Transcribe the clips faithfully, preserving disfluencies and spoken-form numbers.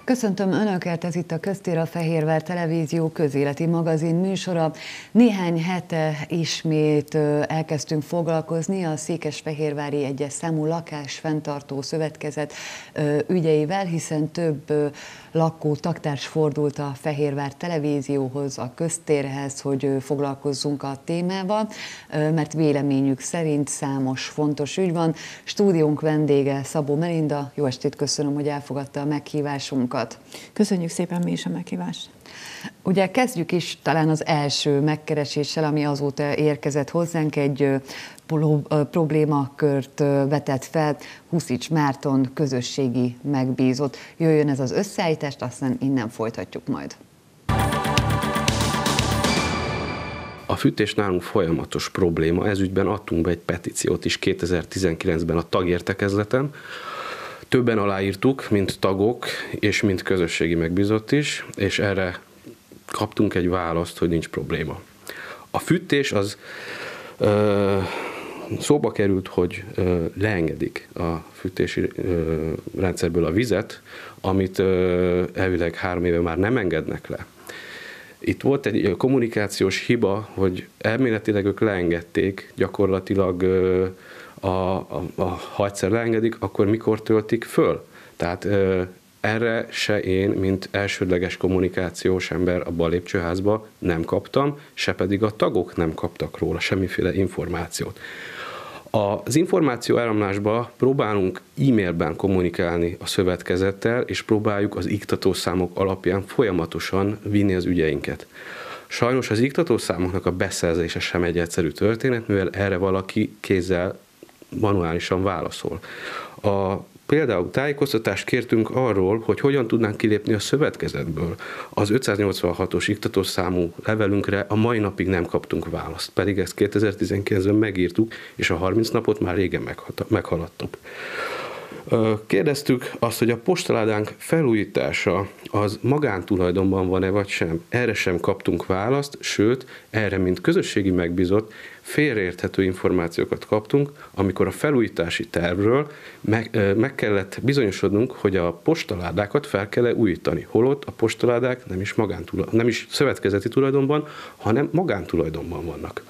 Köszöntöm Önöket, ez itt a Köztér, a Fehérvár Televízió közéleti magazin műsora. Néhány hete ismét elkezdtünk foglalkozni a Székesfehérvári egyes számú lakásfenntartó szövetkezet ügyeivel, hiszen több lakó taktárs fordult a Fehérvár Televízióhoz, a Köztérhez, hogy foglalkozzunk a témával, mert véleményük szerint számos fontos ügy van. Stúdiónk vendége Szabó Melinda. Jó estét, köszönöm, hogy elfogadta a meghívásunkat. Köszönjük szépen mi is a meghívást. Ugye kezdjük is talán az első megkereséssel, ami azóta érkezett hozzánk, egy problémakört vetett fel Huszics Márton közösségi megbízott. Jöjjön ez az összeállítást, aztán innen folytatjuk majd. A fűtés nálunk folyamatos probléma, ezügyben adtunk be egy petíciót is kétezer-tizenkilencben a tagértekezleten. Többen aláírtuk, mint tagok, és mint közösségi megbízott is, és erre kaptunk egy választ, hogy nincs probléma. A fűtés az ö, szóba került, hogy ö, leengedik a fűtési ö, rendszerből a vizet, amit ö, elvileg három éve már nem engednek le. Itt volt egy kommunikációs hiba, hogy elméletileg ők leengedték, gyakorlatilag ö, A, a, a, ha egyszer leengedik, akkor mikor töltik föl? Tehát ö, erre se én, mint elsődleges kommunikációs ember a lépcsőházba nem kaptam, se pedig a tagok nem kaptak róla semmiféle információt. Az információ áramlásba próbálunk e-mailben kommunikálni a szövetkezettel, és próbáljuk az iktatószámok alapján folyamatosan vinni az ügyeinket. Sajnos az iktatószámoknak a beszerzése sem egy egyszerű történet, mivel erre valaki kézzel manuálisan válaszol. A, például tájékoztatást kértünk arról, hogy hogyan tudnánk kilépni a szövetkezetből. Az ötszáznyolcvanhatos iktatószámú levelünkre a mai napig nem kaptunk választ, pedig ezt kétezer-tizenkilencben megírtuk, és a harminc napot már régen meghaladtuk. Kérdeztük azt, hogy a postaládánk felújítása az magántulajdonban van-e vagy sem. Erre sem kaptunk választ, sőt, erre, mint közösségi megbízott, félreérthető információkat kaptunk, amikor a felújítási tervről meg, meg kellett bizonyosodnunk, hogy a postaládákat fel kell újítani. Holott a postaládák nem is, nem is szövetkezeti tulajdonban, hanem magántulajdonban vannak.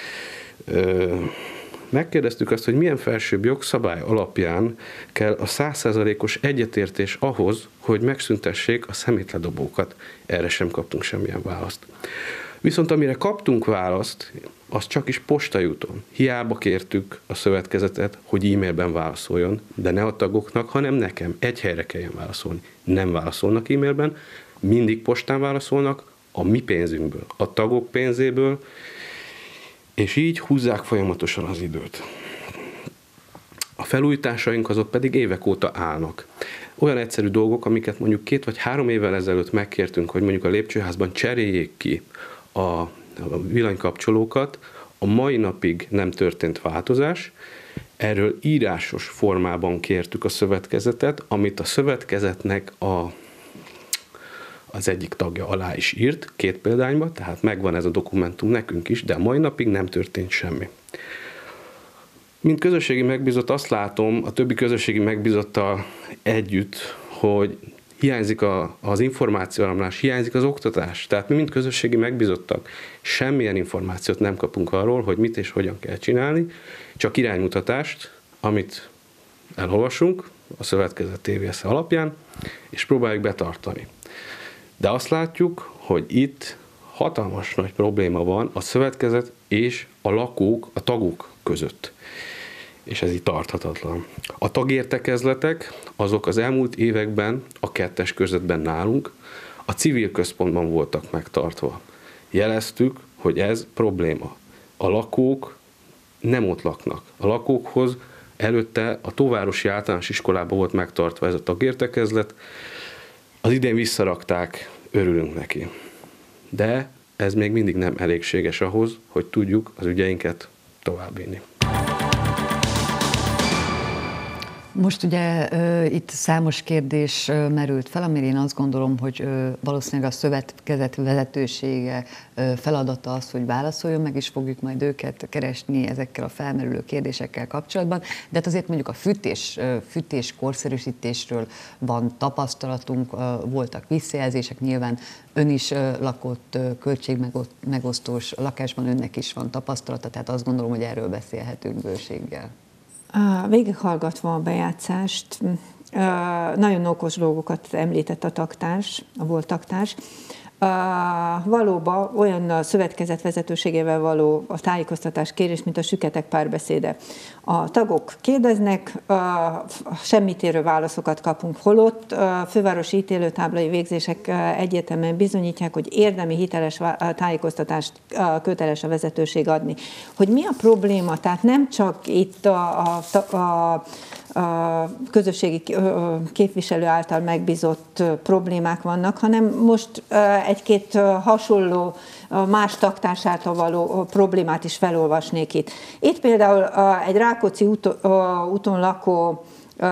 Megkérdeztük azt, hogy milyen felsőbb jogszabály alapján kell a száz százalékos egyetértés ahhoz, hogy megszüntessék a szemétledobókat. Erre sem kaptunk semmilyen választ. Viszont amire kaptunk választ, az csak is postajuton. Hiába kértük a szövetkezetet, hogy e-mailben válaszoljon, de ne a tagoknak, hanem nekem. Egy helyre kelljen válaszolni. Nem válaszolnak e-mailben, mindig postán válaszolnak, a mi pénzünkből, a tagok pénzéből, és így húzzák folyamatosan az időt. A felújításaink azok pedig évek óta állnak. Olyan egyszerű dolgok, amiket mondjuk két vagy három évvel ezelőtt megkértünk, hogy mondjuk a lépcsőházban cseréljék ki a villanykapcsolókat, a mai napig nem történt változás. Erről írásos formában kértük a szövetkezetet, amit a szövetkezetnek a az egyik tagja alá is írt, két példányba, tehát megvan ez a dokumentum nekünk is, de a mai napig nem történt semmi. Mint közösségi megbízott azt látom a többi közösségi megbízottal együtt, hogy hiányzik a, az információáramlás, hiányzik az oktatás. Tehát mi, mint közösségi megbízottak, semmilyen információt nem kapunk arról, hogy mit és hogyan kell csinálni, csak iránymutatást, amit elolvasunk a szövetkezet té vé es alapján, és próbáljuk betartani. De azt látjuk, hogy itt hatalmas nagy probléma van a szövetkezet és a lakók, a tagok között. És ez így tarthatatlan. A tagértekezletek azok az elmúlt években a kettes körzetben nálunk a civil központban voltak megtartva. Jeleztük, hogy ez probléma. A lakók nem ott laknak. A lakókhoz előtte a Tóvárosi Általános Iskolában volt megtartva ez a tagértekezlet. Az idén visszarakták, örülünk neki. De ez még mindig nem elégséges ahhoz, hogy tudjuk az ügyeinket továbbvinni. Most ugye uh, itt számos kérdés uh, merült fel, amire én azt gondolom, hogy uh, valószínűleg a szövetkezet vezetősége uh, feladata az, hogy válaszoljon, meg is fogjuk majd őket keresni ezekkel a felmerülő kérdésekkel kapcsolatban, de hát azért mondjuk a fűtés, uh, fűtés korszerűsítésről van tapasztalatunk, uh, voltak visszajelzések, nyilván ön is uh, lakott uh, költségmegosztós lakásban, önnek is van tapasztalata, tehát azt gondolom, hogy erről beszélhetünk bőséggel. Végighallgatva a bejátszást, nagyon okos dolgokat említett a taktárs, a volt taktárs. Valóban olyan a szövetkezet vezetőségével való a tájékoztatás kérés, mint a süketek párbeszéde. A tagok kérdeznek, semmit érő válaszokat kapunk, holott a fővárosi ítélőtáblai végzések egyértelműen bizonyítják, hogy érdemi hiteles tájékoztatást köteles a vezetőség adni. Hogy mi a probléma? Tehát nem csak itt a, a, a a közösségi képviselő által megbízott problémák vannak, hanem most egy-két hasonló más taktárs által való problémát is felolvasnék itt. Itt például egy Rákóczi úton lakó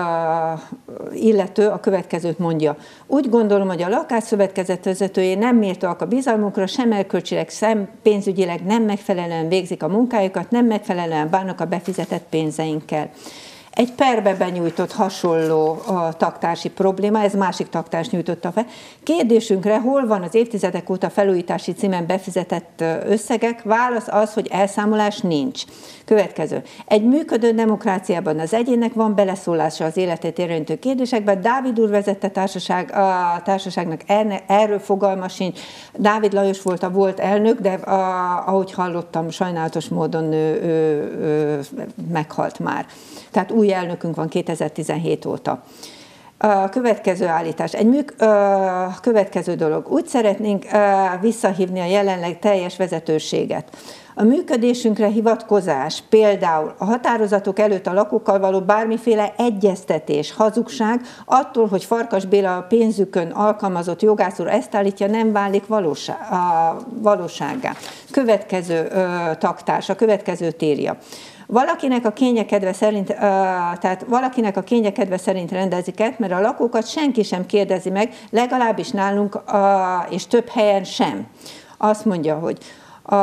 illető a következőt mondja. Úgy gondolom, hogy a lakásszövetkezet vezetői nem méltóak a bizalmukra, sem erkölcsileg, sem pénzügyileg nem megfelelően végzik a munkájukat, nem megfelelően bánnak a befizetett pénzeinkkel. Egy perbe benyújtott hasonló a taktársi probléma, ez másik taktárs nyújtotta fel. Kérdésünkre, hol van az évtizedek óta felújítási címen befizetett összegek? Válasz az, hogy elszámolás nincs. Következő. Egy működő demokráciában az egyének van beleszólása az életét érintő kérdésekben. Dávid úr vezette társaság, a társaságnak erről fogalma sincs. Dávid Lajos volt a volt elnök, de a, ahogy hallottam, sajnálatos módon ő, ő, ő meghalt már. Tehát új elnökünk van kétezer-tizenhét óta. A következő állítás, egy műk, a következő dolog. Úgy szeretnénk visszahívni a jelenleg teljes vezetőséget. A működésünkre hivatkozás, például a határozatok előtt a lakókkal való bármiféle egyeztetés, hazugság, attól, hogy Farkas Béla a pénzükön alkalmazott jogász úr ezt állítja, nem válik valóság, valósággá. Következő taktárs, a következő írja. Valakinek a kényekedve szerint, uh, tehát valakinek a kényekedve szerint rendezik el, mert a lakókat senki sem kérdezi meg, legalábbis nálunk, uh, és több helyen sem. Azt mondja, hogy a,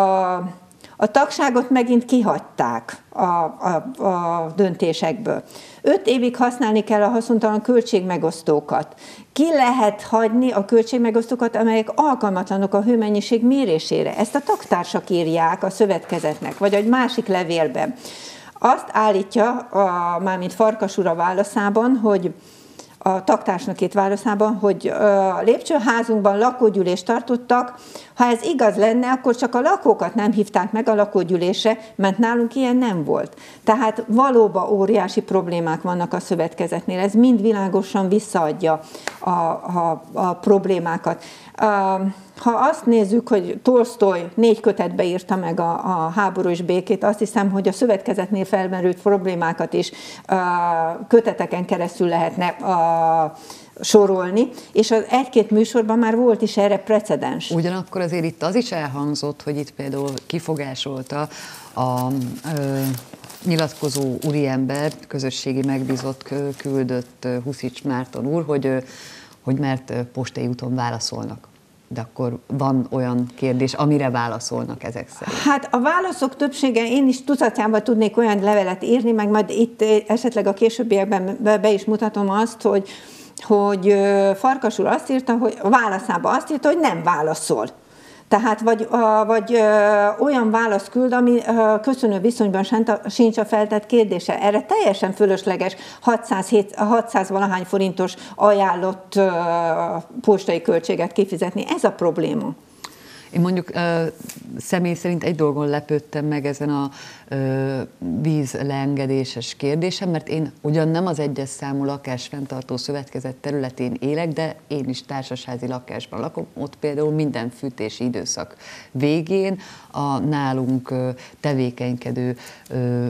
a tagságot megint kihagyták a, a, a döntésekből. Öt évig használni kell a haszontalan költségmegosztókat. Ki lehet hagyni a költségmegosztókat, amelyek alkalmatlanok a hőmennyiség mérésére? Ezt a taktársak írják a szövetkezetnek, vagy egy másik levélben. Azt állítja, a, mármint Farkas úr a válaszában, hogy a taktársnak itt válaszában, hogy a lépcsőházunkban lakógyűlést tartottak. Ha ez igaz lenne, akkor csak a lakókat nem hívták meg a lakógyűlésre, mert nálunk ilyen nem volt. Tehát valóban óriási problémák vannak a szövetkezetnél. Ez mind világosan visszaadja a, a, a problémákat. Ha azt nézzük, hogy Tolsztoj négy kötetbe írta meg a, a háború és békét, azt hiszem, hogy a szövetkezetnél felmerült problémákat is köteteken keresztül lehetne a, sorolni, és az egy-két műsorban már volt is erre precedens. Ugyanakkor azért itt az is elhangzott, hogy itt például kifogásolta a ö, nyilatkozó úriember, közösségi megbízott küldött Huszics Márton úr, hogy, hogy mert postai úton válaszolnak. De akkor van olyan kérdés, amire válaszolnak ezek szerint? Hát a válaszok többsége, én is tucatjában tudnék olyan levelet írni, meg majd itt esetleg a későbbiekben be is mutatom azt, hogy, hogy Farkas úr azt írta, hogy a válaszában azt írta, hogy nem válaszol. Tehát vagy, vagy olyan választ küld, ami köszönő viszonyban sincs a feltett kérdése. Erre teljesen fölösleges hatszáz valahány forintos ajánlott postai költséget kifizetni. Ez a probléma. Én mondjuk uh, személy szerint egy dolgon lepődtem meg ezen a uh, vízleengedéses kérdésen, mert én ugyan nem az egyes számú lakásfenntartó szövetkezet területén élek, de én is társasházi lakásban lakom, ott például minden fűtési időszak végén a nálunk uh, tevékenykedő uh,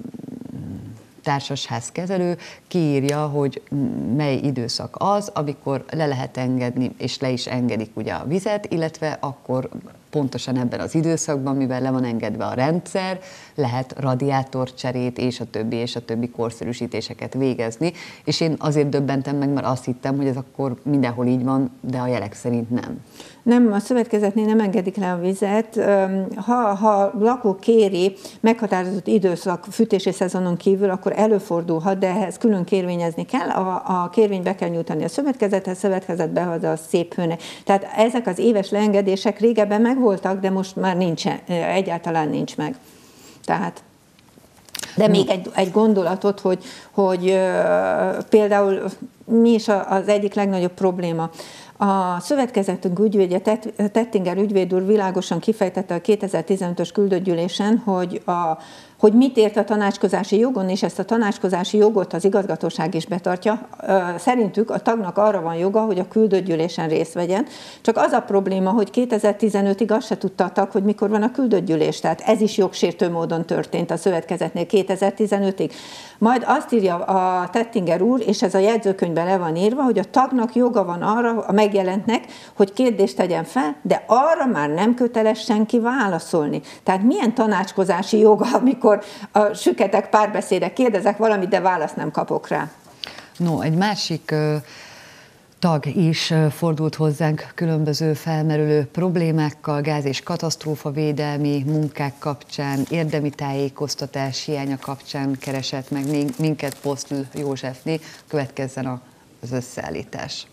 társasházkezelő kiírja, hogy mely időszak az, amikor le lehet engedni, és le is engedik ugye a vizet, illetve akkor pontosan ebben az időszakban, mivel le van engedve a rendszer, lehet radiátorcserét és a többi és a többi korszerűsítéseket végezni, és én azért döbbentem meg, mert azt hittem, hogy ez akkor mindenhol így van, de a jelek szerint nem. Nem, a szövetkezetnél nem engedik le a vizet. Ha, ha lakó kéri meghatározott időszak fűtési szezonon kívül, akkor előfordulhat, de ehhez külön kérvényezni kell. A, a kérvényt be kell nyújtani a szövetkezethez, szövetkezet behozza a szép hőnek. Tehát ezek az éves leengedések régebben megvoltak, de most már nincsen, egyáltalán nincs meg. Tehát de még egy, egy gondolatot, hogy, hogy uh, például mi is az egyik legnagyobb probléma. A szövetkezetünk ügyvédje, Tettinger ügyvéd úr világosan kifejtette a kétezer-tizenötös küldöttgyűlésen, hogy, a, hogy mit ért a tanácskozási jogon, és ezt a tanácskozási jogot az igazgatóság is betartja. Szerintük a tagnak arra van joga, hogy a küldöttgyűlésen részt vegyen. Csak az a probléma, hogy kétezer-tizenötig azt se tudta a tag, hogy mikor van a küldöttgyűlés. Tehát ez is jogsértő módon történt a szövetkezetnél kétezer-tizenötig. Majd azt írja a Tettinger úr, és ez a jegyzőkönyvben le van írva, hogy a tagnak joga van arra, a megjelentnek, hogy kérdést tegyen fel, de arra már nem köteles senki válaszolni. Tehát milyen tanácskozási joga, amikor a süketek párbeszédek, kérdezek valamit, de választ nem kapok rá. No, egy másik ö, tag is fordult hozzánk különböző felmerülő problémákkal, gáz- és katasztrófavédelmi munkák kapcsán, érdemi tájékoztatás hiánya kapcsán keresett meg minket Posztl Józsefné. Következzen az összeállítás.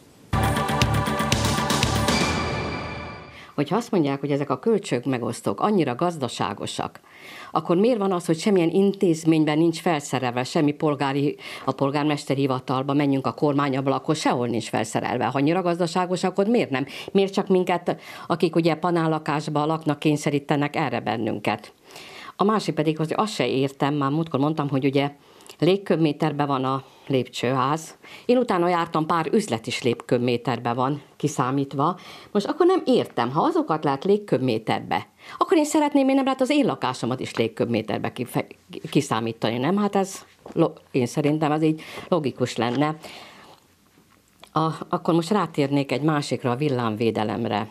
Hogyha azt mondják, hogy ezek a költségmegosztók annyira gazdaságosak, akkor miért van az, hogy semmilyen intézményben nincs felszerelve, semmi polgári, a polgármesteri hivatalba, menjünk a kormányablakhoz, sehol nincs felszerelve. Ha annyira gazdaságosak, akkor miért nem? Miért csak minket, akik ugye panállakásban laknak, kényszerítenek erre bennünket? A másik pedig, hogy azt se értem, már múltkor mondtam, hogy ugye légköbméterben van a lépcsőház. Én utána jártam, pár üzlet is lépköbméterben van kiszámítva. Most akkor nem értem, ha azokat lát légköbméterbe, akkor én szeretném, én nem lehet az én lakásomat is légköbméterbe kiszámítani, nem? Hát ez, én szerintem ez így logikus lenne. A, akkor most rátérnék egy másikra, a villámvédelemre.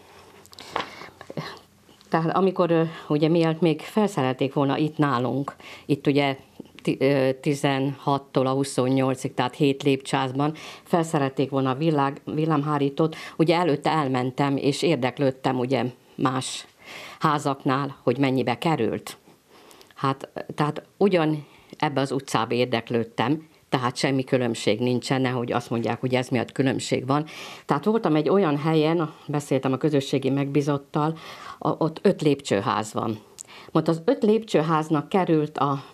Tehát amikor ugye mielőtt még felszerelték volna itt nálunk, itt ugye tizenhattól a huszonnyolcig, tehát hét lépcsőházban felszerelték volna a villag, villámhárítót. Ugye előtte elmentem, és érdeklődtem ugye más házaknál, hogy mennyibe került. Hát, tehát ugyan ebbe az utcába érdeklődtem, tehát semmi különbség nincsen, nehogy azt mondják, hogy ez miatt különbség van. Tehát voltam egy olyan helyen, beszéltem a közösségi megbízottal, ott öt lépcsőház van. Most az öt lépcsőháznak került a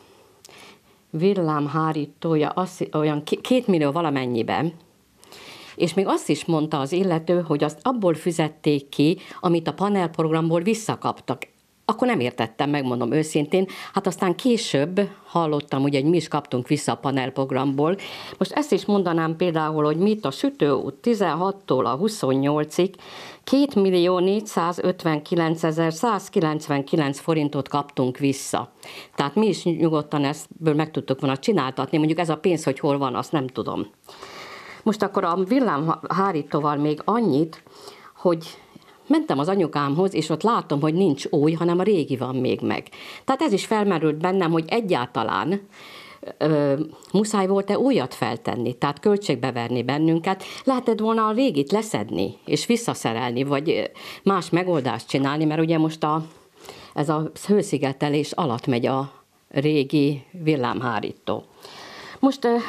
villámhárítója az, olyan két millió valamennyiben, és még azt is mondta az illető, hogy azt abból fizették ki, amit a panelprogramból visszakaptak. Akkor nem értettem, megmondom őszintén. Hát aztán később hallottam, ugye, hogy mi is kaptunk vissza a panelprogramból. Most ezt is mondanám például, hogy mi itt a Sütőút tizenhattól a huszonnyolcig kétmillió négyszázötvenkilencezer százkilencvenkilenc forintot kaptunk vissza. Tehát mi is nyugodtan ebből meg tudtuk volna csináltatni, mondjuk ez a pénz, hogy hol van, azt nem tudom. Most akkor a villámhárítóval még annyit, hogy mentem az anyukámhoz, és ott látom, hogy nincs új, hanem a régi van még meg. Tehát ez is felmerült bennem, hogy egyáltalán ö, muszáj volt-e újat feltenni, tehát költségbe verni bennünket. Lehetett volna a régit leszedni, és visszaszerelni, vagy más megoldást csinálni, mert ugye most a, ez a hőszigetelés alatt megy a régi villámhárító. Most ö,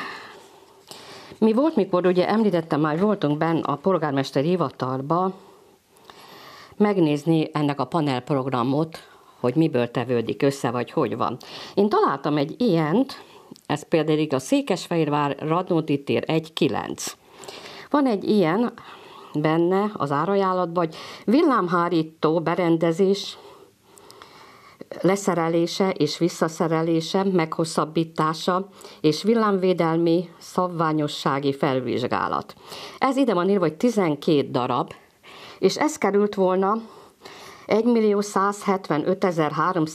mi volt, mikor ugye említettem már, voltunk benn a polgármester hivatalba, megnézni ennek a panelprogramot, hogy miből tevődik össze, vagy hogy van. Én találtam egy ilyent, ez például a Székesfehérvár Radnóti tér egy kilenc. Van egy ilyen benne az árajánlatban, hogy villámhárító berendezés, leszerelése és visszaszerelése, meghosszabbítása és villámvédelmi szabványossági felvizsgálat. Ez ide van írva, hogy tizenkét darab, és ez került volna egymillió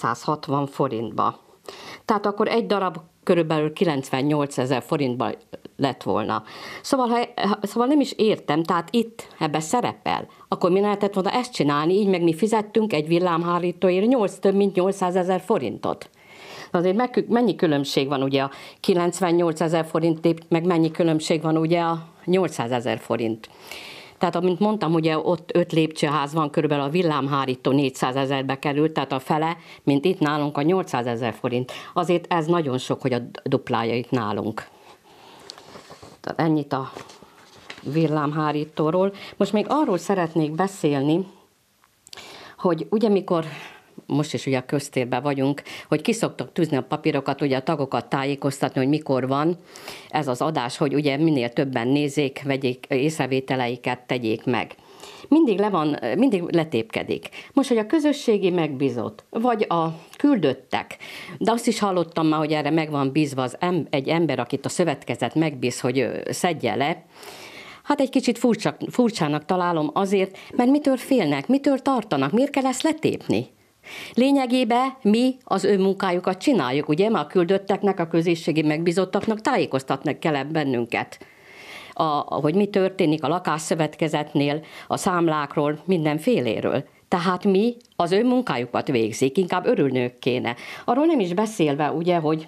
százhetvenötezer-háromszázhatvan forintba. Tehát akkor egy darab körülbelül kilencvennyolcezer forintba lett volna. Szóval, ha, szóval nem is értem, tehát itt ebbe szerepel, akkor mi lehetett volna ezt csinálni, így meg mi fizettünk egy villámhárítóért nyolc, több mint nyolcszázezer forintot. Azért meg, mennyi különbség van ugye a kilencvennyolcezer forint, meg mennyi különbség van ugye a nyolcszázezer forint. Tehát, amint mondtam, ugye ott öt lépcsőház van, körülbelül a villámhárító négyszázezerbe került, tehát a fele, mint itt nálunk a nyolcszázezer forint. Azért ez nagyon sok, hogy a duplája itt nálunk. Tehát ennyit a villámhárítóról. Most még arról szeretnék beszélni, hogy ugye mikor, most is ugye a köztérben vagyunk, hogy ki szoktak tűzni a papírokat, ugye a tagokat tájékoztatni, hogy mikor van ez az adás, hogy ugye minél többen nézzék, vegyék észrevételeiket, tegyék meg. Mindig le van, mindig letépkedik. Most, hogy a közösségi megbízott, vagy a küldöttek, de azt is hallottam már, hogy erre meg van bízva az em, egy ember, akit a szövetkezet megbíz, hogy szedje le. Hát egy kicsit furcsa, furcsának találom azért, mert mitől félnek, mitől tartanak, miért kell ezt letépni? Lényegében mi az ő munkájukat csináljuk, ugye, mert a küldötteknek, a közösségi megbízottaknak tájékoztatnak kell bennünket. A, hogy mi történik a lakásszövetkezetnél, a számlákról, mindenféléről. Tehát mi az ő munkájukat végzik, inkább örülnünk kéne. Arról nem is beszélve, ugye, hogy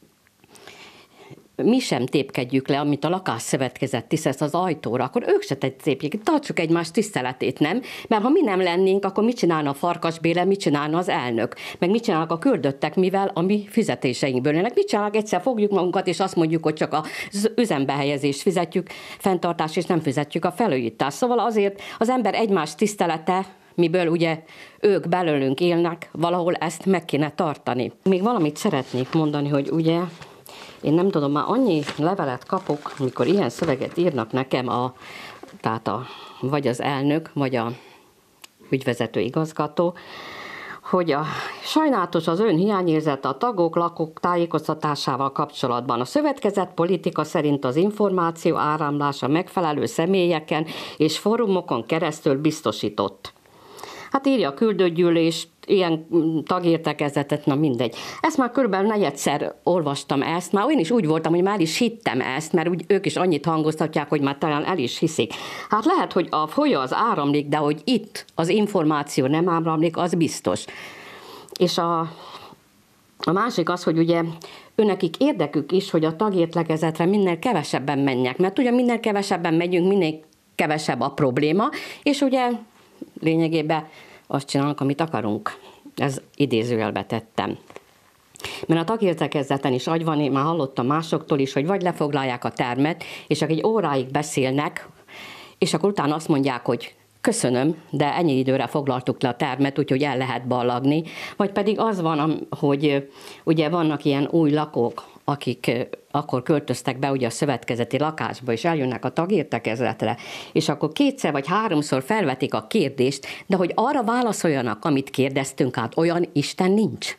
mi sem tépkedjük le, amit a lakásszövetkezet tisztelt az ajtóra, akkor ők se tépjék, tartsuk egymás tiszteletét, nem? Mert ha mi nem lennénk, akkor mit csinálna a Farkas Béla, mit csinálna az elnök? Meg mit csinálnak a küldöttek, mivel a mi fizetéseinkből jönnek? Mit csinálnak? Egyszer fogjuk magunkat, és azt mondjuk, hogy csak az üzembehelyezést fizetjük, fenntartás, és nem fizetjük a felújítást. Szóval azért az ember egymás tisztelete, miből ugye ők belőlünk élnek, valahol ezt meg kéne tartani. Még valamit szeretnék mondani, hogy ugye én nem tudom, már annyi levelet kapok, amikor ilyen szöveget írnak nekem, a, tehát a, vagy az elnök, vagy a ügyvezető igazgató, hogy a sajnálatos az ön hiányérzete a tagok, lakók tájékoztatásával kapcsolatban. A szövetkezet politika szerint az információ áramlása megfelelő személyeken és fórumokon keresztül biztosított. Hát írja a küldőgyűlés, ilyen tagértekezetet, na mindegy. Ezt már körülbelül negyedszer olvastam ezt, már én is úgy voltam, hogy már is hittem ezt, mert úgy ők is annyit hangoztatják, hogy már talán el is hiszik. Hát lehet, hogy a folyó az áramlik, de hogy itt az információ nem áramlik, az biztos. És a, a másik az, hogy ugye őnekik érdekük is, hogy a tagértekezetre minél kevesebben menjek, mert ugye minél kevesebben megyünk, minél kevesebb a probléma, és ugye lényegében azt csinálunk, amit akarunk. Ez idézőjelbe tettem. Mert a tagértekezeten is agy van, én már hallottam másoktól is, hogy vagy lefoglalják a termet, és akkor egy óráig beszélnek, és akkor utána azt mondják, hogy köszönöm, de ennyi időre foglaltuk le a termet, úgyhogy el lehet ballagni. Vagy pedig az van, hogy ugye vannak ilyen új lakók, akik akkor költöztek be ugye a szövetkezeti lakásba, és eljönnek a tagértekezletre, és akkor kétszer vagy háromszor felvetik a kérdést, de hogy arra válaszoljanak, amit kérdeztünk át, olyan Isten nincs.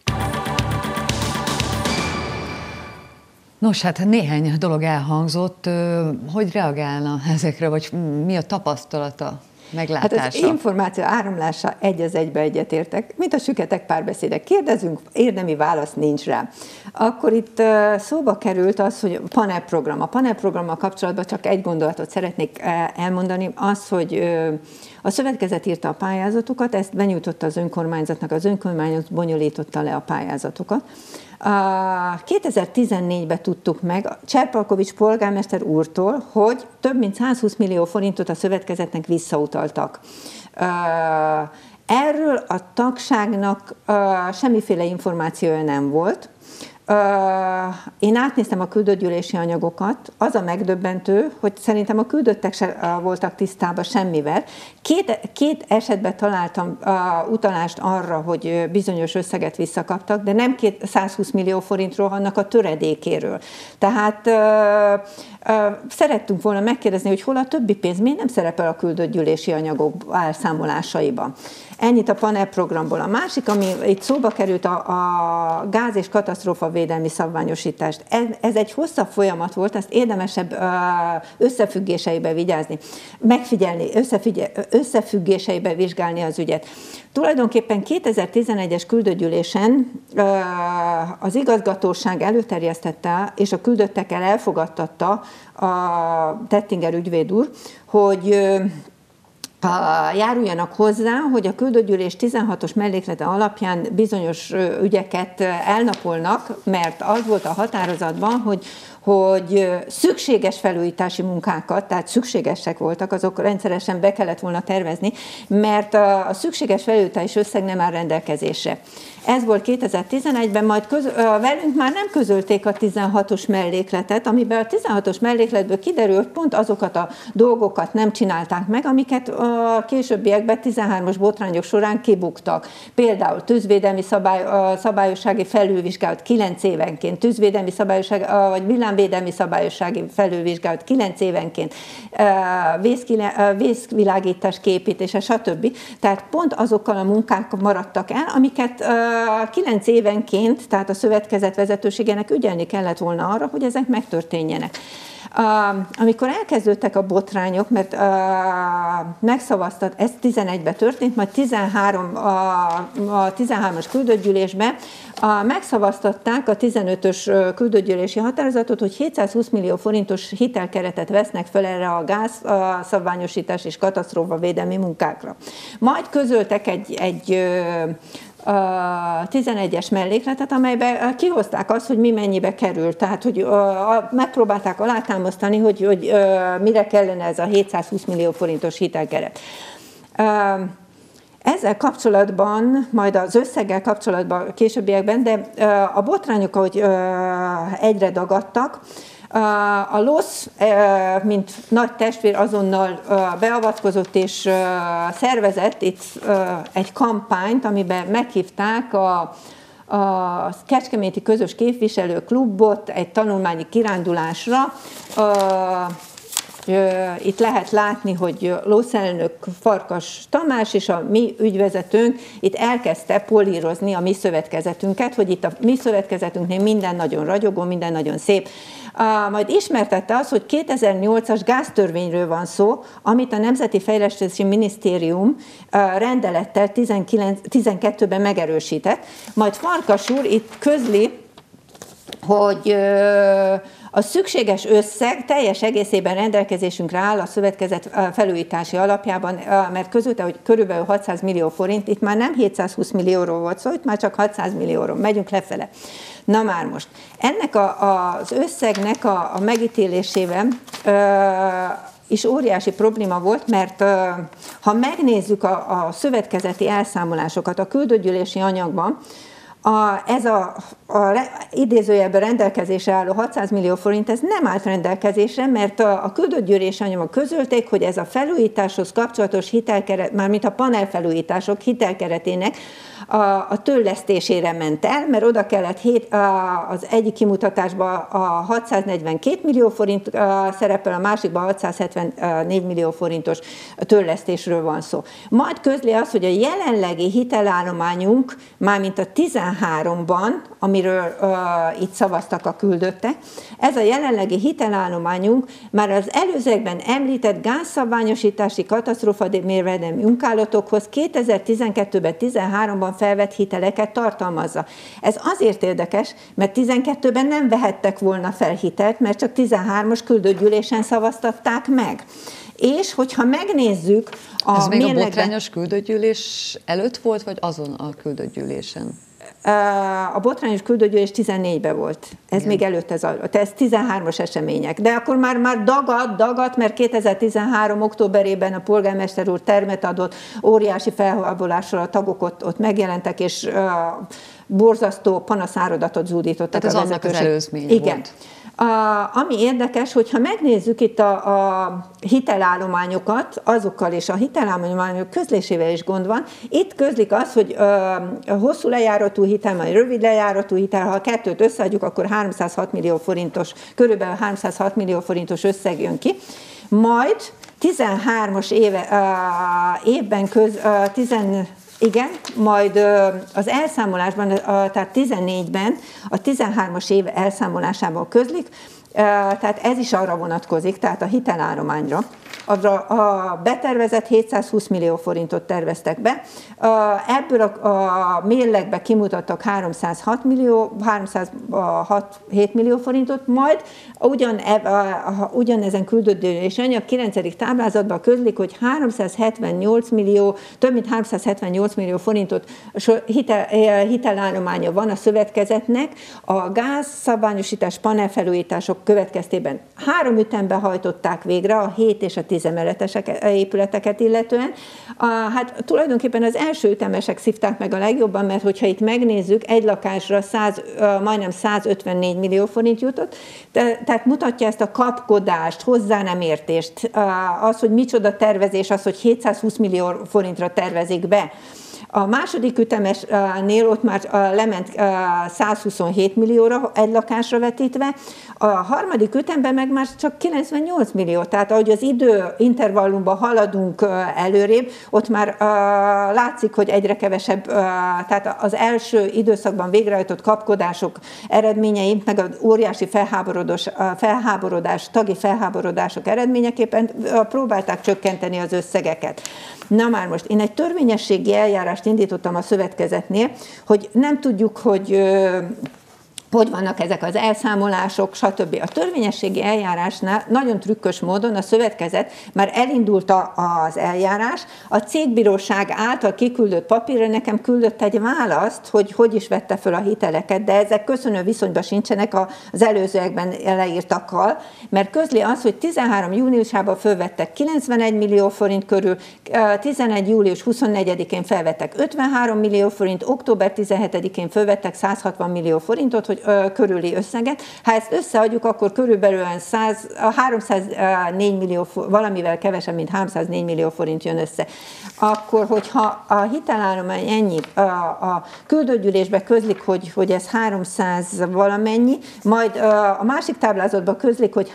Nos, hát néhány dolog elhangzott. Hogy reagálna ezekre, vagy mi a tapasztalata? Meglátása. Hát az információ áramlása egy az egybe egyetértek, mint a süketek párbeszédek. Kérdezünk, érdemi válasz nincs rá. Akkor itt szóba került az, hogy panelprogram. A panelprogrammal kapcsolatban csak egy gondolatot szeretnék elmondani, az, hogy a szövetkezet írta a pályázatokat, ezt benyújtotta az önkormányzatnak, az önkormányzat bonyolította le a pályázatokat. kétezer-tizennégyben tudtuk meg Cserpalkovics polgármester úrtól, hogy több mint százhúsz millió forintot a szövetkezetnek visszautaltak. Erről a tagságnak semmiféle információja nem volt. Én átnéztem a küldőgyűlési anyagokat, az a megdöbbentő, hogy szerintem a küldöttek se voltak tisztában semmivel. Két, két esetben találtam uh, utalást arra, hogy bizonyos összeget visszakaptak, de nem két, százhúsz millió forintról, annak a töredékéről. Tehát uh, uh, szerettünk volna megkérdezni, hogy hol a többi pénz, miért nem szerepel a küldőgyűlési anyagok elszámolásaiban. Ennyit a panel programból. A másik, ami itt szóba került, a, a gáz- és katasztrófavédelmi szabványosítást. Ez, ez egy hosszabb folyamat volt, ezt érdemesebb összefüggéseibe vigyázni, megfigyelni, összefüggéseibe vizsgálni az ügyet. Tulajdonképpen kétezer-tizenegyes küldőgyűlésen az igazgatóság előterjesztette, és a küldöttekkel elfogadtatta a Tettinger ügyvéd úr, hogy járuljanak hozzá, hogy a küldőgyűlés tizenhatos melléklete alapján bizonyos ügyeket elnapolnak, mert az volt a határozatban, hogy hogy szükséges felújítási munkákat, tehát szükségesek voltak, azok rendszeresen be kellett volna tervezni, mert a szükséges felújítási összeg nem áll rendelkezésre. Ez volt kétezer-tizenegyben, majd köz, velünk már nem közölték a tizenhatos mellékletet, amiben a tizenhatos mellékletből kiderült, pont azokat a dolgokat nem csinálták meg, amiket a későbbiekben tizenhármas botrányok során kibuktak. Például tűzvédelmi szabály, szabályossági felülvizsgálat kilenc évenként, tűzvédelmi szabályossági, vagy villámvédelmi szabályossági felülvizsgálat kilenc évenként, vészvilágítás képítése, stb. Tehát pont azokkal a munkák maradtak el, amiket kilenc évenként, tehát a szövetkezet vezetőségének ügyelni kellett volna arra, hogy ezek megtörténjenek. Amikor elkezdődtek a botrányok, mert megszavaztat, ez tizenegyben történt, majd tizenhárom, a tizenhármas küldőgyűlésben megszavaztatták a tizenötös küldőgyűlési határozatot, hogy hétszázhúsz millió forintos hitelkeretet vesznek fel erre a gázszabványosítás és katasztrófavédelmi munkákra. Majd közöltek egy, egy a tizenegyes mellékletet, amelyben kihozták azt, hogy mi mennyibe kerül. Tehát, hogy megpróbálták alátámasztani, hogy, hogy mire kellene ez a hétszázhúsz millió forintos hitelkeret. Ezzel kapcsolatban, majd az összeggel kapcsolatban későbbiekben, de a botrányok, ahogy egyre dagadtak, a LOSZ, mint nagy testvér azonnal beavatkozott és szervezett itt egy kampányt, amiben meghívták a, a Kecskeméti Közös Képviselőklubot egy tanulmányi kirándulásra. Itt lehet látni, hogy LOSZ elnök Farkas Tamás és a mi ügyvezetőnk itt elkezdte polírozni a mi szövetkezetünket, hogy itt a mi szövetkezetünknél minden nagyon ragyogó, minden nagyon szép. Majd ismertette az, hogy kétezer-nyolcas gáztörvényről van szó, amit a Nemzeti Fejlesztési Minisztérium rendelettel tizenkettőben megerősített. Majd Farkas úr itt közli, hogy a szükséges összeg teljes egészében rendelkezésünkre áll a szövetkezet felújítási alapjában, mert közölte, hogy körülbelül hatszáz millió forint, itt már nem hétszázhúsz millióról volt szó, itt már csak hatszáz millióról, megyünk lefele. Na már most, ennek a, az összegnek a, a megítélésében is óriási probléma volt, mert ha megnézzük a, a szövetkezeti elszámolásokat a küldőgyűlési anyagban, A, ez a, a idézőjelben rendelkezésre álló hatszáz millió forint, ez nem állt rendelkezésre, mert a, a küldőgyűlési anyagban közölték, hogy ez a felújításhoz kapcsolatos hitelkeret, mármint a panelfelújítások hitelkeretének a, a törlesztésére ment el, mert oda kellett hét, a, az egyik kimutatásban a hatszáznegyvenkét millió forint a, szerepel, a másikban hatszázhetvennégy millió forintos törlesztésről van szó. Majd közli az, hogy a jelenlegi hitelállományunk, mármint a tizenháromban, amiről uh, itt szavaztak a küldöttek, ez a jelenlegi hitelállományunk már az előzőekben említett gázszabványosítási katasztrófavédelmi munkálatokhoz kétezer-tizenkettőben, tizenháromban felvett hiteleket tartalmazza. Ez azért érdekes, mert tizenkettőben nem vehettek volna fel hitelt, mert csak tizenhármas küldőgyűlésen szavaztatták meg. És hogyha megnézzük a Ez még mérlegre... a botrányos küldőgyűlés előtt volt, vagy azon a küldőgyűlésen? A botrányos küldőgyűlés tizennégyben volt. Ez Igen. még előtt, ez, a, ez tizenhármas események. De akkor már, már dagadt, dagadt, mert kétezer-tizenhárom októberében a polgármester úr termet adott, óriási felháborodással a tagok ott, ott megjelentek, és uh, borzasztó panaszáradatot zúdítottak. Tehát ez annak az előzménye Igen. volt. A, ami érdekes, hogyha megnézzük itt a, a hitelállományokat, azokkal és a hitelállományok közlésével is gond van, itt közlik az, hogy a hosszú lejáratú hitel, vagy rövid lejáratú hitel, ha a kettőt összeadjuk, akkor háromszázhat millió forintos, körülbelül háromszázhat millió forintos összeg jön ki. Majd tizenhármas éve, évben köz, tizen Igen, majd az elszámolásban, tehát tizennégyben a tizenhármas év elszámolásában közlik, tehát ez is arra vonatkozik, tehát a hitelállományra. A betervezett hétszázhúsz millió forintot terveztek be, ebből a mérlegbe kimutattak háromszázhat millió, háromszázhét millió forintot, majd ugyan, ugyanezen küldött gyűlésen a kilencedik táblázatban közlik, hogy háromszázhetvennyolc millió, több mint háromszázhetvennyolc millió forintot hitel, hitelállománya van a szövetkezetnek a gázszabványosítás panelfelújítások következtében. Három ütemben hajtották végre a hét és a tíz emeletesek épületeket illetően. Hát tulajdonképpen az első ütemesek szívták meg a legjobban, mert hogyha itt megnézzük, egy lakásra száz, majdnem százötvennégy millió forint jutott, tehát mutatja ezt a kapkodást, hozzá nem értést, az, hogy micsoda tervezés, az, hogy hétszázhúsz millió forintra tervezik be. A második ütemesnél ott már lement százhuszonhét millióra egy lakásra vetítve, a harmadik ütemben meg már csak kilencvennyolc millió, tehát ahogy az idő intervallumban haladunk előrébb, ott már látszik, hogy egyre kevesebb, tehát az első időszakban végrehajtott kapkodások eredményeit, meg az óriási felháborodás, felháborodás, tagi felháborodások eredményeképpen próbálták csökkenteni az összegeket. Na már most én egy törvényességi eljárást indítottam a szövetkezetnél, hogy nem tudjuk, hogy hogy vannak ezek az elszámolások, stb. A törvényességi eljárásnál nagyon trükkös módon a szövetkezet már elindult az eljárás, a cégbíróság által kiküldött papírra nekem küldött egy választ, hogy hogy is vette föl a hiteleket, de ezek köszönő viszonyban sincsenek az előzőekben leírtakkal, mert közli az, hogy tizenhárom júniusában fölvettek kilencvenegy millió forint körül, tizenegy július huszonnegyedikén felvettek ötvenhárom millió forint, október tizenhetedikén fölvettek százhatvan millió forintot, hogy körüli összeget. Ha ezt összeadjuk, akkor körülbelül háromszáznégy millió, valamivel kevesebb, mint háromszáznégy millió forint jön össze. Akkor, hogyha a hitelállomány ennyi, a, a küldőgyűlésbe közlik, hogy, hogy ez háromszáz valamennyi, majd a másik táblázatban közlik, hogy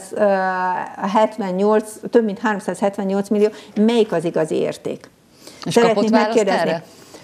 háromszázhetvennyolc, több mint háromszázhetvennyolc millió, melyik az igazi érték? És kapott választ erre?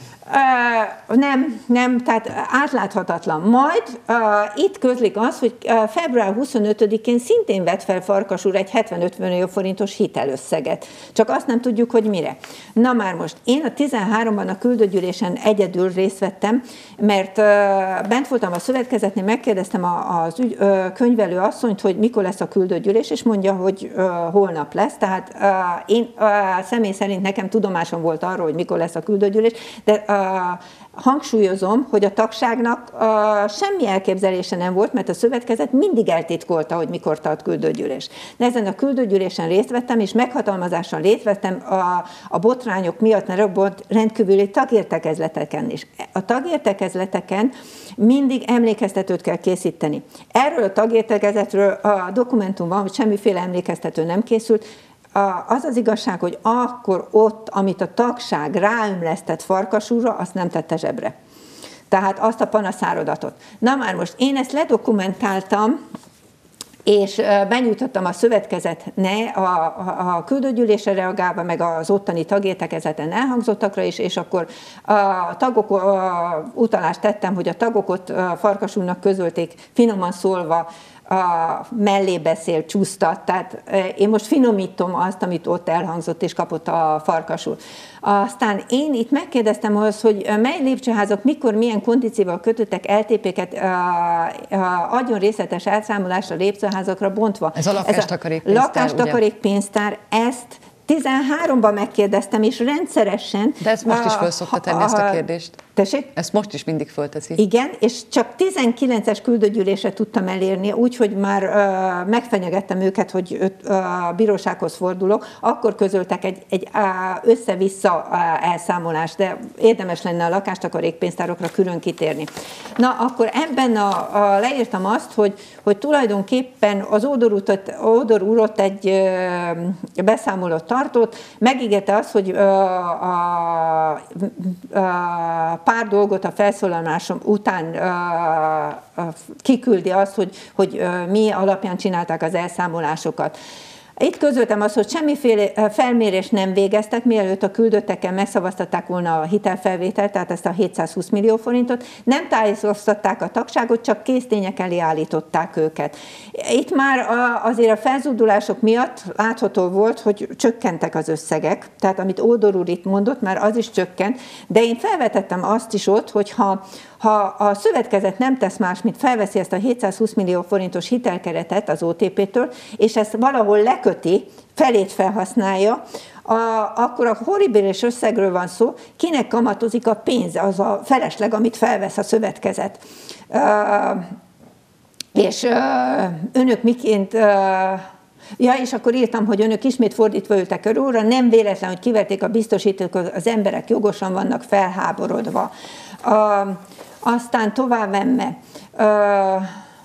Uh, nem, nem, tehát átláthatatlan. Majd uh, itt közlik az, hogy uh, február huszonötödikén szintén vett fel Farkas úr egy hetvenöt millió forintos hitelösszeget. Csak azt nem tudjuk, hogy mire. Na már most, én a tizenháromban a küldőgyűlésen egyedül részt vettem, mert uh, bent voltam a szövetkezetnél, megkérdeztem az ügy, uh, könyvelő asszonyt, hogy mikor lesz a küldőgyűlés, és mondja, hogy uh, holnap lesz. Tehát uh, én uh, személy szerint nekem tudomásom volt arról, hogy mikor lesz a küldőgyűlés, de Uh, hangsúlyozom, hogy a tagságnak uh, semmi elképzelése nem volt, mert a szövetkezet mindig eltitkolta, hogy mikor tart küldőgyűlés. De ezen a küldőgyűlésen részt vettem, és meghatalmazással részt vettem a, a botrányok miatt rendkívüli tagértekezleteken is. A tagértekezleteken mindig emlékeztetőt kell készíteni. Erről a tagértekezletről a dokumentum van, hogy semmiféle emlékeztető nem készült. Az az igazság, hogy akkor ott, amit a tagság ráömlesztett Farkas úrra, azt nem tette zsebre. Tehát azt a panaszáradatot. Na már most én ezt ledokumentáltam, és benyújtottam a szövetkezetne, a, a, a küldőgyűlésre reagálva, meg az ottani tagértekezleten elhangzottakra is, és akkor a tagok a, utalást tettem, hogy a tagok ott Farkas úrnak közölték, finoman szólva, a mellé beszél, csúsztat, tehát én most finomítom azt, amit ott elhangzott és kapott a Farkas úr. Aztán én itt megkérdeztem az, hogy mely lépcsőházak mikor, milyen kondícióval kötöttek el té péket, adjon részletes elszámolásra lépcsőházakra bontva. Ez a lakástakarékpénztár, lakástakarékpénztár, ezt tizenháromban megkérdeztem, és rendszeresen... De ezt most is föl szokta tenni, ezt a kérdést. Tessék? Ezt most is mindig fölteszi. Igen, és csak tizenkilences küldőgyűlésre tudtam elérni, úgyhogy már uh, megfenyegettem őket, hogy uh, bírósághoz fordulok. Akkor közöltek egy, egy uh, össze-vissza uh, elszámolást, de érdemes lenne a lakástakarékpénztárokra külön kitérni. Na, akkor ebben a, a, leírtam azt, hogy, hogy tulajdonképpen az Ódor, utat, Ódor úr ott egy uh, beszámolót tartott, megígérte azt, hogy uh, a, a, a pár dolgot a felszólalásom után uh, uh, kiküldi azt, hogy, hogy uh, mi alapján csinálták az elszámolásokat. Itt közöltem azt, hogy semmiféle felmérést nem végeztek, mielőtt a küldöttekkel megszavaztatták volna a hitelfelvételt, tehát ezt a hétszázhúsz millió forintot, nem tájékoztatták a tagságot, csak késztények elé állították őket. Itt már azért a felzúdulások miatt látható volt, hogy csökkentek az összegek, tehát amit Ódor úr itt mondott, már az is csökkent, de én felvetettem azt is ott, hogy ha Ha a szövetkezet nem tesz más, mint felveszi ezt a hétszázhúsz millió forintos hitelkeretet az o té pé-től, és ezt valahol leköti, felét felhasználja, a, akkor a horribilis összegről van szó, kinek kamatozik a pénz, az a felesleg, amit felvesz a szövetkezet. Uh, és uh, önök miként... Uh, Ja, és akkor írtam, hogy önök ismét fordítva ültek a róra, nem véletlen, hogy kivették a biztosítók, az emberek jogosan vannak felháborodva. Uh, aztán tovább emme. Uh,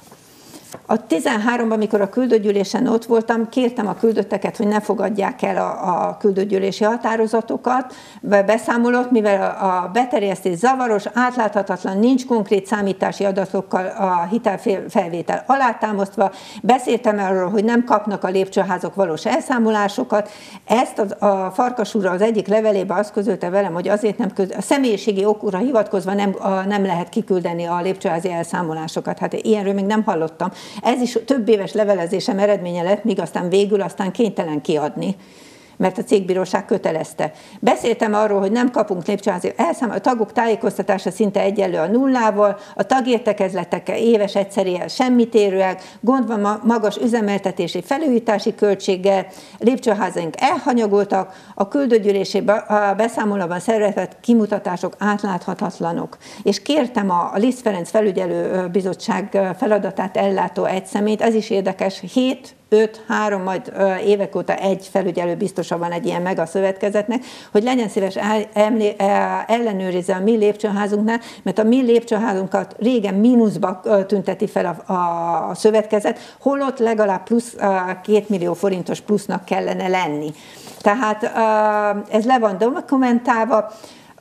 A tizenháromban, amikor a küldőgyűlésen ott voltam, kértem a küldötteket, hogy ne fogadják el a, a küldőgyűlési határozatokat, beszámolót, mivel a beterjesztés zavaros, átláthatatlan, nincs konkrét számítási adatokkal a hitelfelvétel alátámasztva. Beszéltem arról, hogy nem kapnak a lépcsőházak valós elszámolásokat. Ezt a, a Farkas úr az egyik levelében azt közölte velem, hogy azért nem köz, a személyiségi okra hivatkozva nem, a, nem lehet kiküldeni a lépcsőházi elszámolásokat. Hát ilyenről még nem hallottam. Ez is több éves levelezésem eredménye lett, míg aztán végül aztán kénytelen kiadni, mert a cégbíróság kötelezte. Beszéltem arról, hogy nem kapunk lépcsőházi elszámol, a tagok tájékoztatása szinte egyenlő a nullával, a tagértekezletek éves egyszerűen semmit érőek, gond van magas üzemeltetési felújítási költséggel, lépcsőházaink elhanyagoltak, a küldőgyűlési beszámolóban szervezett kimutatások átláthatatlanok. És kértem a Liszt Ferenc felügyelő bizottság feladatát ellátó egy személyt, ez is érdekes, hét öt, három, majd évek óta egy felügyelő biztosa van egy ilyen meg a szövetkezetnek, hogy legyen szíves ellenőrizze a mi lépcsőházunknál, mert a mi lépcsőházunkat régen mínuszba tünteti fel a, a, a szövetkezet, holott legalább plusz két millió forintos plusznak kellene lenni. Tehát ez le van dokumentálva,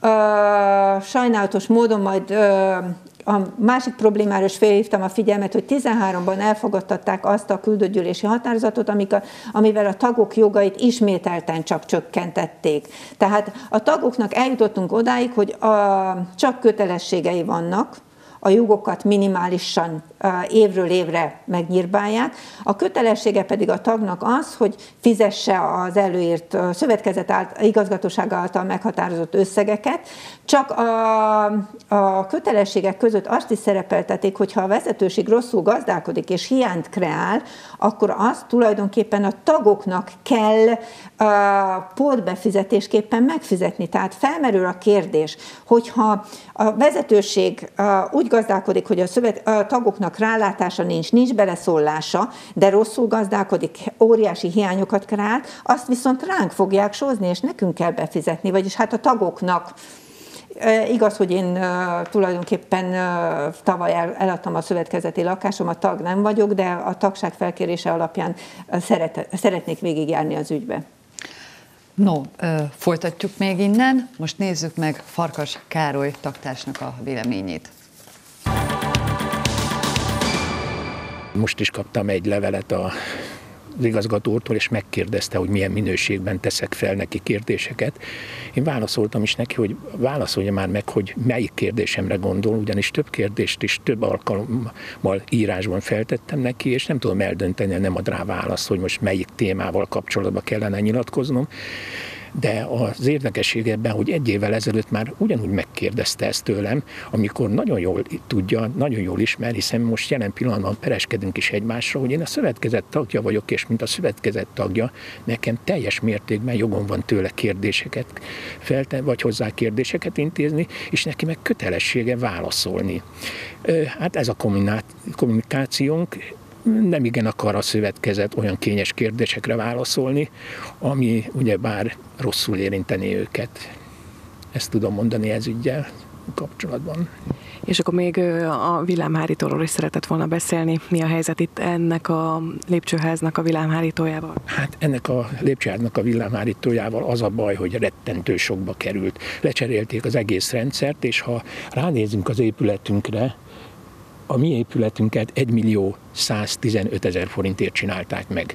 sajnálatos módon majd a másik problémára is felhívtam a figyelmet, hogy tizenháromban elfogadtatták azt a küldőgyűlési határozatot, amivel a tagok jogait ismételten csak csökkentették. Tehát a tagoknak eljutottunk odáig, hogy a, csak kötelességei vannak, a jogokat minimálisan évről évre megnyírbálják. A kötelessége pedig a tagnak az, hogy fizesse az előírt szövetkezet által, igazgatóság által meghatározott összegeket, csak a, a kötelességek között azt is szerepeltetik, hogy ha a vezetőség rosszul gazdálkodik és hiányt kreál, akkor azt tulajdonképpen a tagoknak kell a pótbefizetésképpen megfizetni. Tehát felmerül a kérdés, hogyha a vezetőség úgy gazdálkodik, hogy a, szövet, a tagoknak rálátása nincs, nincs beleszólása, de rosszul gazdálkodik, óriási hiányokat kreál, azt viszont ránk fogják sózni, és nekünk kell befizetni, vagyis hát a tagoknak. Igaz, hogy én uh, tulajdonképpen uh, tavaly el, eladtam a szövetkezeti lakásomat, tag nem vagyok, de a tagság felkérése alapján uh, szeret, szeretnék végigjárni az ügybe. No, uh, folytatjuk még innen. Most nézzük meg Farkas Károly tagtársnak a véleményét. Most is kaptam egy levelet a az igazgatótól, és megkérdezte, hogy milyen minőségben teszek fel neki kérdéseket. Én válaszoltam is neki, hogy válaszolja már meg, hogy melyik kérdésemre gondol, ugyanis több kérdést is több alkalommal írásban feltettem neki, és nem tudom eldönteni, nem ad rá választ, hogy most melyik témával kapcsolatban kellene nyilatkoznom. De az érdekesség ebben, hogy egy évvel ezelőtt már ugyanúgy megkérdezte ezt tőlem, amikor nagyon jól tudja, nagyon jól ismer, hiszen most jelen pillanatban pereskedünk is egymásra, hogy én a szövetkezet tagja vagyok, és mint a szövetkezet tagja, nekem teljes mértékben jogom van tőle kérdéseket feltenni, vagy hozzá kérdéseket intézni, és neki meg kötelessége válaszolni. Hát ez a kommunikációnk. Nem igen akar a szövetkezet olyan kényes kérdésekre válaszolni, ami ugyebár rosszul érinteni őket. Ezt tudom mondani ez üggyel kapcsolatban. És akkor még a villámhárítóról is szeretett volna beszélni. Mi a helyzet itt ennek a lépcsőháznak a villámhárítójával? Hát ennek a lépcsőháznak a villámhárítójával az a baj, hogy rettentő sokba került. Lecserélték az egész rendszert, és ha ránézünk az épületünkre, a mi épületünket egymillió száztizenötezer forintért csinálták meg.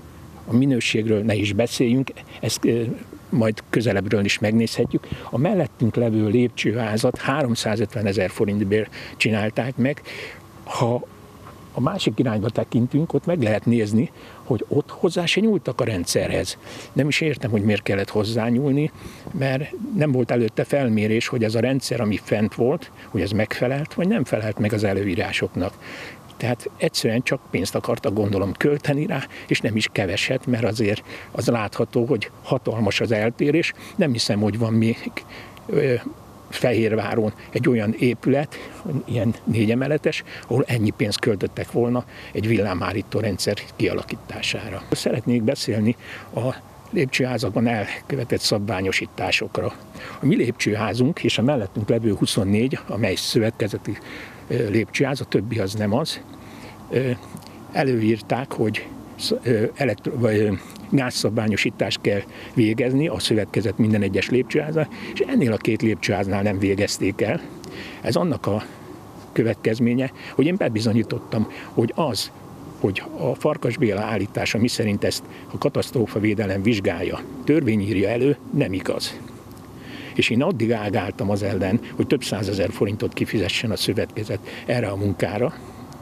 A minőségről ne is beszéljünk, ezt majd közelebbről is megnézhetjük. A mellettünk levő lépcsőházat háromszázötvenezer forintbért csinálták meg. Ha a másik irányba tekintünk, ott meg lehet nézni, hogy ott hozzá se nyúltak a rendszerhez. Nem is értem, hogy miért kellett hozzányúlni, mert nem volt előtte felmérés, hogy ez a rendszer, ami fent volt, hogy ez megfelelt, vagy nem felelt meg az előírásoknak. Tehát egyszerűen csak pénzt akartak, gondolom, költeni rá, és nem is keveset, mert azért az látható, hogy hatalmas az eltérés. Nem hiszem, hogy van még ö, Fehérváron egy olyan épület, ilyen négyemeletes, ahol ennyi pénzt költöttek volna egy villámhárító rendszer kialakítására. Szeretnék beszélni a lépcsőházakban elkövetett szabványosításokra. A mi lépcsőházunk és a mellettünk levő huszonnégy, amely szövetkezeti lépcsőház, a többi az nem az, előírták, hogy elektro- vagy gázszabványosítást kell végezni a szövetkezet minden egyes lépcsőháznál, és ennél a két lépcsőháznál nem végezték el. Ez annak a következménye, hogy én bebizonyítottam, hogy az, hogy a Farkas Béla állítása, miszerint ezt a katasztrófavédelem vizsgálja, törvény írja elő, nem igaz. És én addig ágáltam az ellen, hogy több százezer forintot kifizessen a szövetkezet erre a munkára,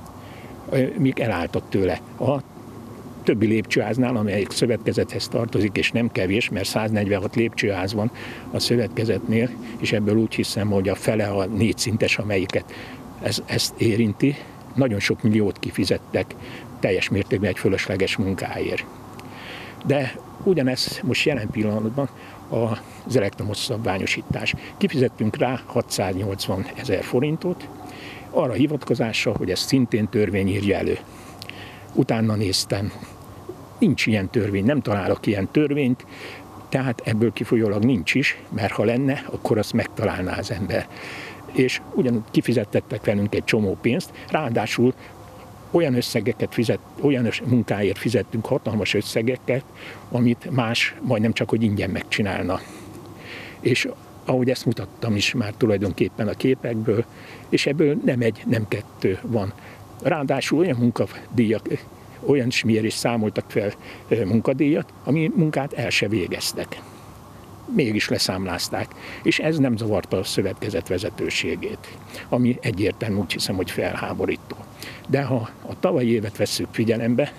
míg elálltak tőle. A többi lépcsőháznál, amelyik szövetkezethez tartozik, és nem kevés, mert száznegyvenhat lépcsőház van a szövetkezetnél, és ebből úgy hiszem, hogy a fele a négy szintes, amelyiket ez, ezt érinti, nagyon sok milliót kifizettek teljes mértékben egy fölösleges munkáért. De ugyanez most jelen pillanatban az elektromos szabványosítás. Kifizettünk rá hatszáznyolcvan ezer forintot, arra hivatkozással, hogy ezt szintén törvény írja elő. Utána néztem, nincs ilyen törvény, nem találok ilyen törvényt, tehát ebből kifolyólag nincs is, mert ha lenne, akkor azt megtalálná az ember. És ugyanúgy kifizettettek velünk egy csomó pénzt, ráadásul olyan összegeket fizet, olyan munkáért fizettünk, hatalmas összegeket, amit más majdnem csak, hogy ingyen megcsinálna. És ahogy ezt mutattam is már tulajdonképpen a képekből, és ebből nem egy, nem kettő van. Ráadásul olyan munkadíjak, olyan smérés számoltak fel munkadíjat, ami munkát el se végeztek. Mégis leszámlázták, és ez nem zavarta a szövetkezet vezetőségét, ami egyértelmű, úgy hiszem, hogy felháborító. De ha a tavalyi évet vesszük figyelembe,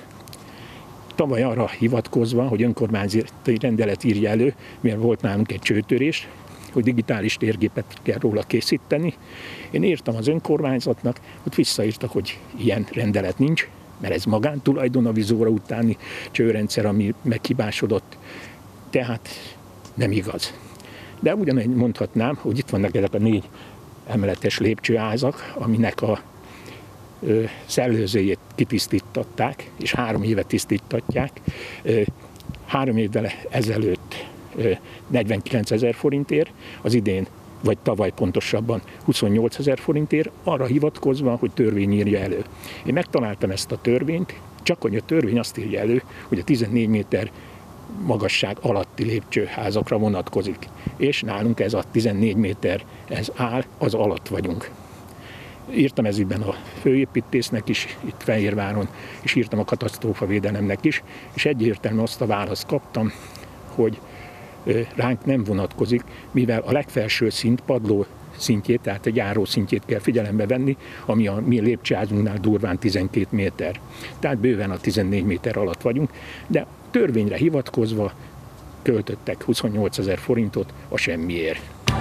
tavaly arra hivatkozva, hogy önkormányzati rendelet írja elő, mivel volt nálunk egy csőtörés, hogy digitális térgépet kell róla készíteni. Én írtam az önkormányzatnak, ott visszaírtak, hogy ilyen rendelet nincs, mert ez magántulajdon a vizóra utáni csőrendszer, ami meghibásodott, tehát nem igaz. De ugyanígy mondhatnám, hogy itt vannak ezek a négy emeletes lépcsőházak, aminek a ö, szellőzőjét kitisztították, és három éve tisztítatják. Ö, három évvel ezelőtt ö, negyvenkilencezer forintért, az idén, vagy tavaly pontosabban huszonnyolcezer forintért, arra hivatkozva, hogy törvény írja elő. Én megtaláltam ezt a törvényt, csak hogy a törvény azt írja elő, hogy a tizennégy méter magasság alatti lépcsőházakra vonatkozik. És nálunk ez a tizennégy méter, ez áll, az alatt vagyunk. Írtam ezügyben a főépítésznek is, itt Fehérváron, és írtam a katasztrófavédelemnek is, és egyértelműen azt a választ kaptam, hogy ránk nem vonatkozik, mivel a legfelső szint padló szintjét, tehát a járó szintjét kell figyelembe venni, ami a mi lépcsőházunknál durván tizenkét méter. Tehát bőven a tizennégy méter alatt vagyunk, de törvényre hivatkozva költöttek huszonnyolcezer forintot a semmiért.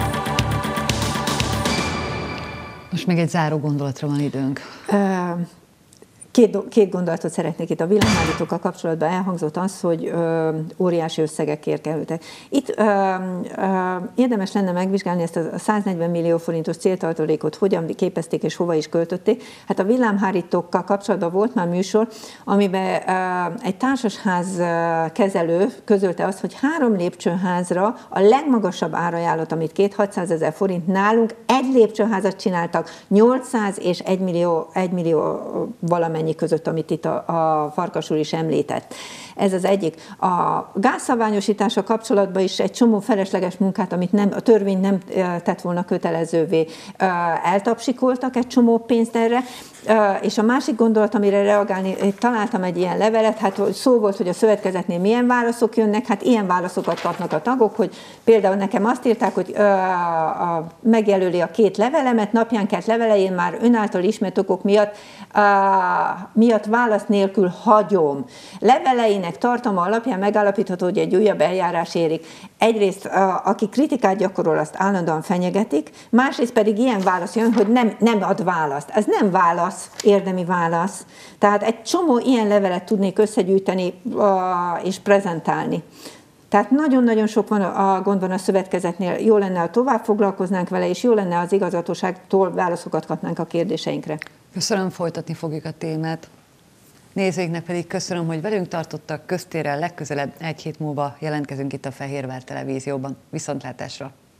Most még egy záró gondolatra van időnk. Uh... Két, két gondolatot szeretnék itt. A villámhárítókkal kapcsolatban elhangzott az, hogy ö, óriási összegekért kerültek. Itt ö, ö, érdemes lenne megvizsgálni ezt a száznegyven millió forintos céltartalékot, hogyan képezték és hova is költötték. Hát a villámhárítókkal kapcsolatban volt már műsor, amiben ö, egy társasház kezelő közölte azt, hogy három lépcsőházra a legmagasabb árajánlat, amit két hatszázezer forint, nálunk egy lépcsőházat csináltak nyolcszáz és egy millió, egy millió valamennyi között, amit itt a, a Farkas úr is említett. Ez az egyik. A gázszabványosítása kapcsolatban is egy csomó felesleges munkát, amit nem, a törvény nem tett volna kötelezővé, eltapsikoltak egy csomó pénzt erre, És a másik gondolat, amire reagálni, találtam egy ilyen levelet, hát szó volt, hogy a szövetkezetnél milyen válaszok jönnek, hát ilyen válaszokat kapnak a tagok, hogy például nekem azt írták, hogy ö, a, megjelöli a két levelemet, napjánkelt levelein már ön által ismert okok miatt, ö, miatt válasz nélkül hagyom. Leveleinek tartalma alapján megállapítható, hogy egy újabb eljárás érik. Egyrészt, a, aki kritikát gyakorol, azt állandóan fenyegetik, másrészt pedig ilyen válasz jön, hogy nem, nem ad választ. Ez nem válasz, érdemi válasz. Tehát egy csomó ilyen levelet tudnék összegyűjteni uh, és prezentálni. Tehát nagyon-nagyon sok van a gond van a szövetkezetnél. Jó lenne, ha tovább foglalkoznánk vele, és jó lenne, az igazgatóságtól válaszokat kapnánk a kérdéseinkre. Köszönöm, folytatni fogjuk a témát. Nézőinknek pedig köszönöm, hogy velünk tartottak. Köztérrel legközelebb egy hét múlva jelentkezünk itt a Fehérvár Televízióban. Viszontlátásra!